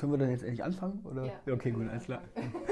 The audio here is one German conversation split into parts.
Können wir dann jetzt endlich anfangen? Oder? Ja, Okay, gut, alles klar.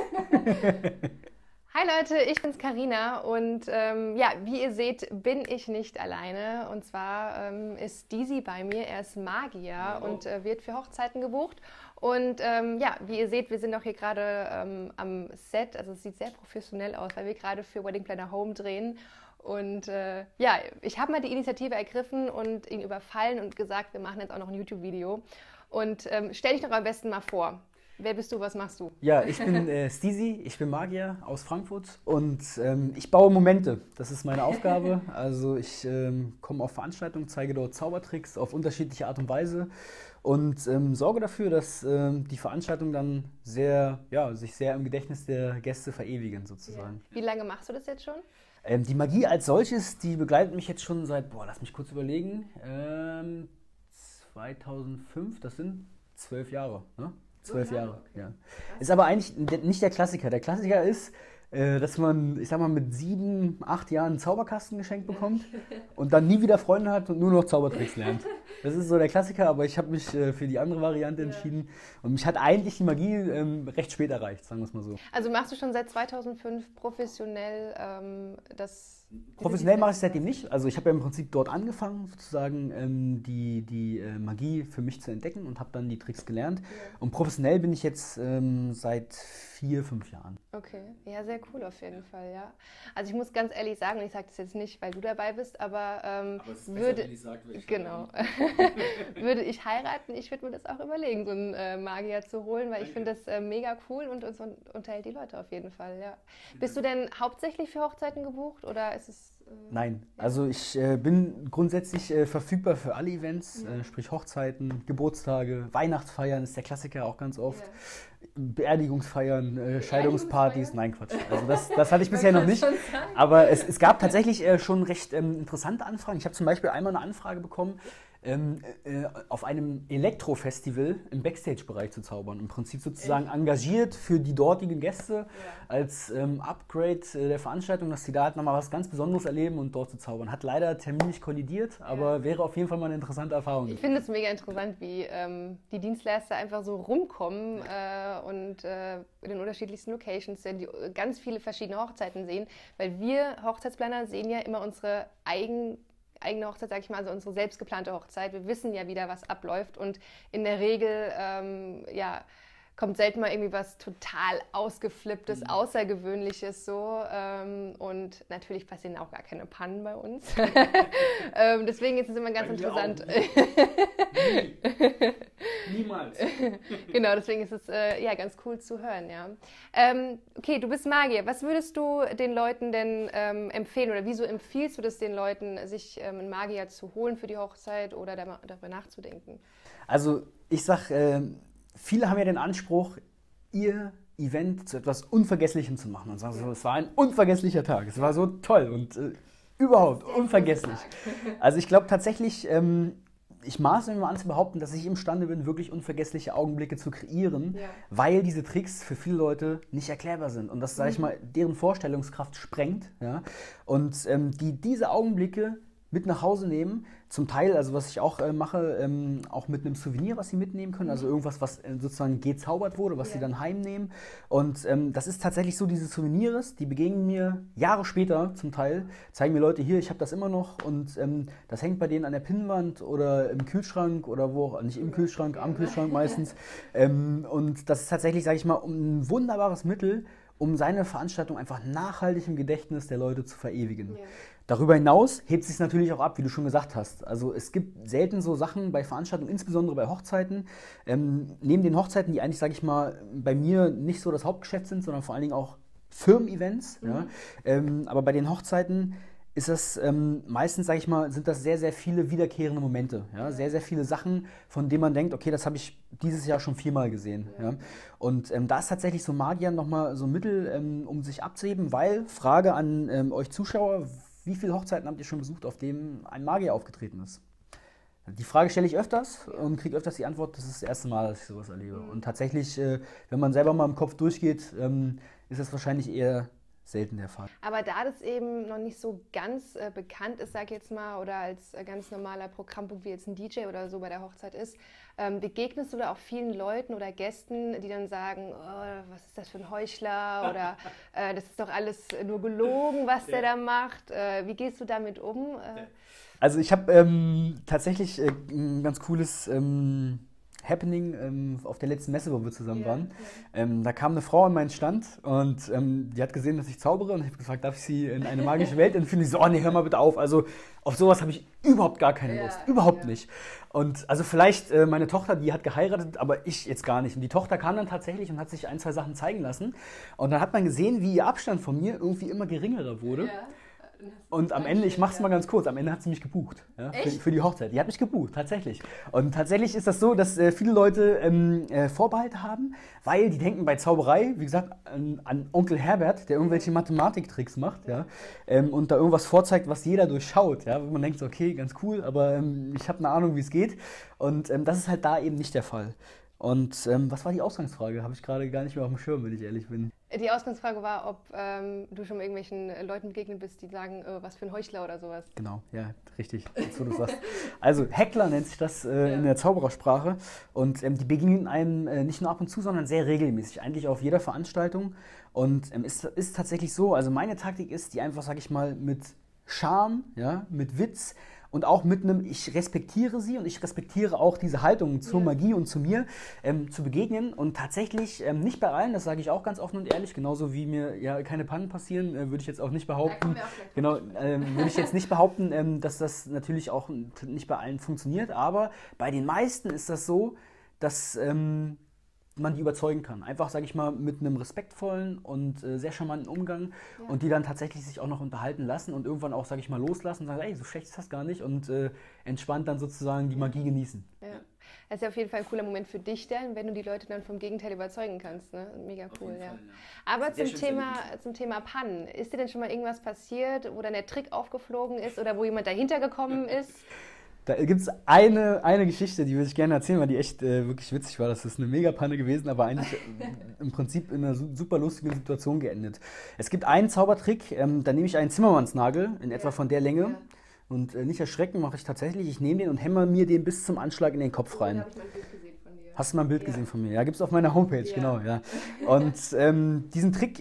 Hi Leute, ich bin's Carina und ja, wie ihr seht, bin ich nicht alleine. Und zwar ist Disi bei mir, er ist Magier und wird für Hochzeiten gebucht. Und ja, wie ihr seht, wir sind auch hier gerade am Set, also es sieht sehr professionell aus, weil wir gerade für Wedding Planner Home drehen. Und ja, ich habe mal die Initiative ergriffen und ihn überfallen und gesagt, wir machen jetzt auch noch ein YouTube-Video. Und stell dich doch am besten mal vor. Wer bist du, was machst du? Ja, ich bin Stizi, ich bin Magier aus Frankfurt und ich baue Momente. Das ist meine Aufgabe. Also ich komme auf Veranstaltungen, zeige dort Zaubertricks auf unterschiedliche Art und Weise und sorge dafür, dass die Veranstaltungen dann sich sehr im Gedächtnis der Gäste verewigen sozusagen. Ja. Wie lange machst du das jetzt schon? Die Magie als solches, die begleitet mich jetzt schon seit, lass mich kurz überlegen, 2005, das sind 12 Jahre, ne? 12 Jahre, okay. Ja. Ist aber eigentlich nicht der Klassiker. Der Klassiker ist, dass man, ich sag mal, mit 7, 8 Jahren einen Zauberkasten geschenkt bekommt und dann nie wieder Freunde hat und nur noch Zaubertricks lernt. Das ist so der Klassiker, aber ich habe mich für die andere Variante entschieden und mich hat eigentlich die Magie recht spät erreicht, sagen wir es mal so. Also machst du schon seit 2005 professionell Professionell mache ich es seitdem nicht. Also ich habe ja im Prinzip dort angefangen, sozusagen die Magie für mich zu entdecken und habe dann die Tricks gelernt. Ja. Und professionell bin ich jetzt seit 4, 5 Jahren. Okay, ja, sehr cool auf jeden Fall, ja. Also ich muss ganz ehrlich sagen, und ich sage das jetzt nicht, weil du dabei bist, aber es ist besser, wenn ich sage, genau, würde ich heiraten, ich würde mir das auch überlegen, so einen Magier zu holen, weil ich finde das mega cool und uns unterhält die Leute auf jeden Fall, ja. Bist du denn hauptsächlich für Hochzeiten gebucht oder ist es... Nein, also ich bin grundsätzlich verfügbar für alle Events, sprich Hochzeiten, Geburtstage, Weihnachtsfeiern ist der Klassiker auch ganz oft, Beerdigungsfeiern, Scheidungspartys, nein Quatsch, also das hatte ich bisher noch nicht, aber es gab tatsächlich schon recht interessante Anfragen. Ich habe zum Beispiel einmal eine Anfrage bekommen, auf einem Elektrofestival im Backstage-Bereich zu zaubern. Im Prinzip sozusagen engagiert für die dortigen Gäste als Upgrade der Veranstaltung, dass sie da halt nochmal was ganz Besonderes erleben und dort zu zaubern. Hat leider terminlich kollidiert, aber wäre auf jeden Fall mal eine interessante Erfahrung. Ich finde es mega interessant, wie die Dienstleister einfach so rumkommen und in den unterschiedlichsten Locations sind, die ganz viele verschiedene Hochzeiten sehen, weil wir Hochzeitsplaner sehen ja immer unsere eigene Hochzeit, sage ich mal, also unsere selbst geplante Hochzeit. Wir wissen ja wieder, was abläuft und in der Regel, kommt selten mal irgendwie was total Ausgeflipptes, Außergewöhnliches so und natürlich passieren auch gar keine Pannen bei uns. Deswegen ist es immer ganz interessant. Niemals. Genau, deswegen ist es ganz cool zu hören, ja. Okay, du bist Magier. Was würdest du den Leuten denn empfehlen oder wieso empfiehlst du das den Leuten, sich einen Magier zu holen für die Hochzeit oder darüber nachzudenken? Also ich sag, viele haben ja den Anspruch, ihr Event zu etwas Unvergesslichem zu machen und sagen so, es war ein unvergesslicher Tag, es war so toll und überhaupt unvergesslich. Also ich glaube tatsächlich, ich maße mir mal an zu behaupten, dass ich imstande bin, wirklich unvergessliche Augenblicke zu kreieren, weil diese Tricks für viele Leute nicht erklärbar sind und das, sage ich mal, deren Vorstellungskraft sprengt. Ja? Und diese Augenblicke mit nach Hause nehmen, zum Teil, also was ich auch mache, auch mit einem Souvenir, was sie mitnehmen können, also irgendwas, was sozusagen gezaubert wurde, was sie dann heimnehmen. Und das ist tatsächlich so, diese Souvenirs, die begegnen mir Jahre später zum Teil, zeigen mir Leute, hier, ich habe das immer noch und das hängt bei denen an der Pinnwand oder im Kühlschrank oder wo auch, nicht im Kühlschrank, am Kühlschrank meistens. Und das ist tatsächlich, sage ich mal, ein wunderbares Mittel, um seine Veranstaltung einfach nachhaltig im Gedächtnis der Leute zu verewigen. Ja. Darüber hinaus hebt es sich natürlich auch ab, wie du schon gesagt hast. Also es gibt selten so Sachen bei Veranstaltungen, insbesondere bei Hochzeiten, neben den Hochzeiten, die eigentlich, sage ich mal, bei mir nicht so das Hauptgeschäft sind, sondern vor allen Dingen auch Firmen-Events. Ja? Aber bei den Hochzeiten ist das meistens, sage ich mal, sind das sehr, sehr viele wiederkehrende Momente. Ja? Sehr, sehr viele Sachen, von denen man denkt, okay, das habe ich dieses Jahr schon 4-mal gesehen. Ja? Und da ist tatsächlich so Magier nochmal so ein Mittel, um sich abzuheben, weil, Frage an euch Zuschauer, wie viele Hochzeiten habt ihr schon besucht, auf denen ein Magier aufgetreten ist? Die Frage stelle ich öfters und kriege öfters die Antwort, das ist das erste Mal, dass ich sowas erlebe. Und tatsächlich, wenn man selber mal im Kopf durchgeht, ist es wahrscheinlich eher selten der Fall. Aber da das eben noch nicht so ganz bekannt ist, sag ich jetzt mal, oder als ganz normaler Programmpunkt wie jetzt ein DJ oder so bei der Hochzeit ist, begegnest du da auch vielen Leuten oder Gästen, die dann sagen, oh, was ist das für ein Heuchler oder das ist doch alles nur gelogen, was der da macht. Wie gehst du damit um? Also ich habe tatsächlich ein ganz cooles Happening auf der letzten Messe, wo wir zusammen waren. Da kam eine Frau an meinen Stand und die hat gesehen, dass ich zaubere und ich habe gefragt, darf ich sie in eine magische Welt entführen? So, oh nee, hör mal bitte auf. Also auf sowas habe ich überhaupt gar keine Lust. Überhaupt nicht. Und also vielleicht meine Tochter, die hat geheiratet, aber ich jetzt gar nicht. Und die Tochter kam dann tatsächlich und hat sich 1, 2 Sachen zeigen lassen. Und dann hat man gesehen, wie ihr Abstand von mir irgendwie immer geringerer wurde. Und am Ende, ich mach's mal ganz kurz, am Ende hat sie mich gebucht, ja, für die Hochzeit. Die hat mich gebucht, tatsächlich. Und tatsächlich ist das so, dass viele Leute Vorbehalte haben, weil die denken bei Zauberei, wie gesagt, an Onkel Herbert, der irgendwelche Mathematiktricks macht, ja, und da irgendwas vorzeigt, was jeder durchschaut. Ja, wo man denkt, okay, ganz cool, aber ich habe eine Ahnung, wie es geht. Und das ist halt da eben nicht der Fall. Und was war die Ausgangsfrage? Habe ich gerade gar nicht mehr auf dem Schirm, wenn ich ehrlich bin. Die Ausgangsfrage war, ob du schon mal irgendwelchen Leuten begegnet bist, die sagen, was für ein Heuchler oder sowas. Genau, ja, richtig, so du sagst. Also Heckler nennt sich das in der Zauberersprache und die begegnen einem nicht nur ab und zu, sondern sehr regelmäßig, eigentlich auf jeder Veranstaltung. Und es ist tatsächlich so, also meine Taktik ist, die einfach, sag ich mal, mit Charme, ja, mit Witz und auch mit einem, ich respektiere sie und ich respektiere auch diese Haltung zur Magie und zu mir zu begegnen. Und tatsächlich nicht bei allen, das sage ich auch ganz offen und ehrlich, genauso wie mir ja keine Pannen passieren, würde ich jetzt auch nicht behaupten, würde ich jetzt nicht behaupten, dass das natürlich auch nicht bei allen funktioniert. Aber bei den meisten ist das so, dass man die überzeugen kann. Einfach, sage ich mal, mit einem respektvollen und sehr charmanten Umgang und die dann tatsächlich sich auch noch unterhalten lassen und irgendwann auch, sage ich mal, loslassen und sagen, ey, so schlecht ist das gar nicht und entspannt dann sozusagen die Magie genießen. Ja. Das ist ja auf jeden Fall ein cooler Moment für dich dann, wenn du die Leute dann vom Gegenteil überzeugen kannst. Ne? Mega cool, ja. Aber zum Thema Pannen, ist dir denn schon mal irgendwas passiert, wo dann der Trick aufgeflogen ist oder wo jemand dahinter gekommen ist? Da gibt es eine Geschichte, die würde ich gerne erzählen, weil die echt wirklich witzig war. Das ist eine Megapanne gewesen, aber eigentlich im Prinzip in einer super lustigen Situation geendet. Es gibt einen Zaubertrick, da nehme ich einen Zimmermannsnagel in etwa von der Länge. Ja. Und nicht erschrecken mache ich tatsächlich. Ich nehme den und hämmer mir den bis zum Anschlag in den Kopf rein. Da habe ich mal ein Bild gesehen von dir. Hast du mal ein Bild gesehen von mir? Ja, gibt es auf meiner Homepage, genau. Ja. Und diesen Trick,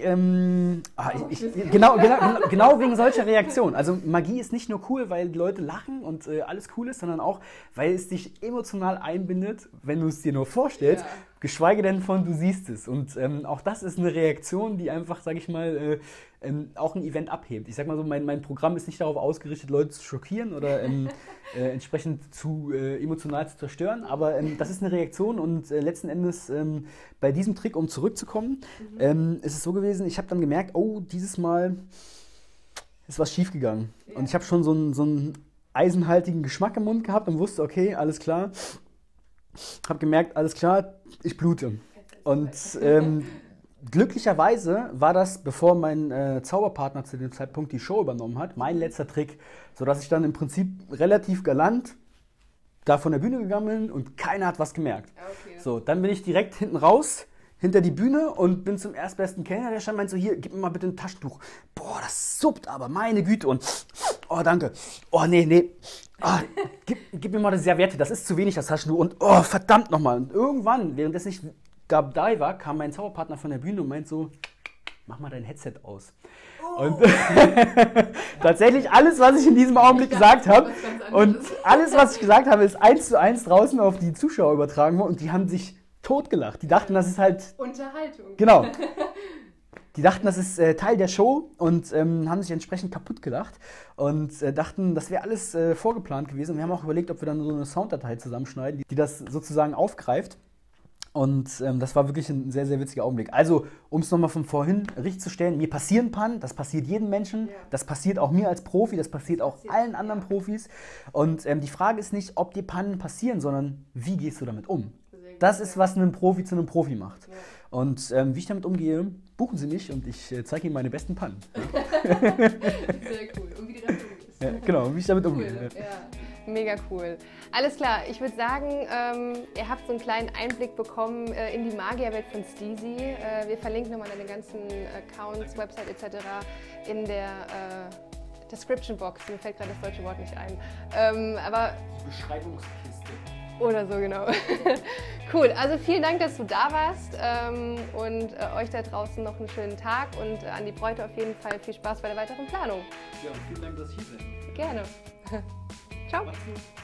genau wegen solcher Reaktionen. Also Magie ist nicht nur cool, weil die Leute lachen und alles cool ist, sondern auch, weil es dich emotional einbindet, wenn du es dir nur vorstellst. Ja. Geschweige denn von, du siehst es. Und auch das ist eine Reaktion, die einfach, sage ich mal, auch ein Event abhebt. Ich sag mal so, mein Programm ist nicht darauf ausgerichtet, Leute zu schockieren oder entsprechend zu emotional zu zerstören, aber das ist eine Reaktion und letzten Endes bei diesem Trick, um zurückzukommen, ist es so gewesen, ich habe dann gemerkt, oh, dieses Mal ist was schiefgegangen. Ja. Und ich habe schon so einen eisenhaltigen Geschmack im Mund gehabt und wusste, okay, alles klar. Habe gemerkt, alles klar, ich blute. Und glücklicherweise war das, bevor mein Zauberpartner zu dem Zeitpunkt die Show übernommen hat, mein letzter Trick, sodass ich dann im Prinzip relativ galant da von der Bühne gegangen bin und keiner hat was gemerkt. Okay. So, dann bin ich direkt hinten raus, hinter die Bühne und bin zum erstbesten Kellner, der stand, meint so, hier, gib mir mal bitte ein Taschentuch. Boah, das suppt aber, meine Güte. Und, oh, danke. Oh, nee. Oh, gib mir mal das Serviette, das ist zu wenig, das Taschentuch. Und, oh, verdammt nochmal. Und irgendwann, während das nicht dabei war, kam mein Zauberpartner von der Bühne und meint so, mach mal dein Headset aus. Oh. Und tatsächlich alles, was ich in diesem Augenblick gesagt habe, und alles, was ich gesagt habe, ist 1:1 draußen auf die Zuschauer übertragen worden und die haben sich totgelacht. Die dachten, das ist halt Unterhaltung. Genau. Die dachten, das ist Teil der Show und haben sich entsprechend kaputt gelacht und dachten, das wäre alles vorgeplant gewesen. Und wir haben auch überlegt, ob wir dann so eine Sounddatei zusammenschneiden, die das sozusagen aufgreift. Und das war wirklich ein sehr, sehr witziger Augenblick. Also, um es nochmal von vorhin richtig zu stellen, mir passieren Pannen, das passiert jedem Menschen, das passiert auch mir als Profi, das passiert auch allen anderen Profis. Und die Frage ist nicht, ob dir Pannen passieren, sondern wie gehst du damit um? Das ist, was einen Profi zu einem Profi macht. Ja. Und wie ich damit umgehe, buchen Sie mich und ich zeige Ihnen meine besten Pannen. Sehr cool. Und wie die damit umgehst. Ja, genau, wie ich damit umgehe. Ja. Mega cool. Alles klar, ich würde sagen, ihr habt so einen kleinen Einblick bekommen in die Magierwelt von Steezy. Wir verlinken nochmal deine ganzen Accounts, Website etc. in der Description Box. Mir fällt gerade das deutsche Wort nicht ein. Aber Beschreibungskiste. Oder so, genau. Cool, also vielen Dank, dass du da warst und euch da draußen noch einen schönen Tag und an die Bräute auf jeden Fall viel Spaß bei der weiteren Planung. Ja, und vielen Dank, dass ich hier bin. Gerne. Ciao. Macht's gut.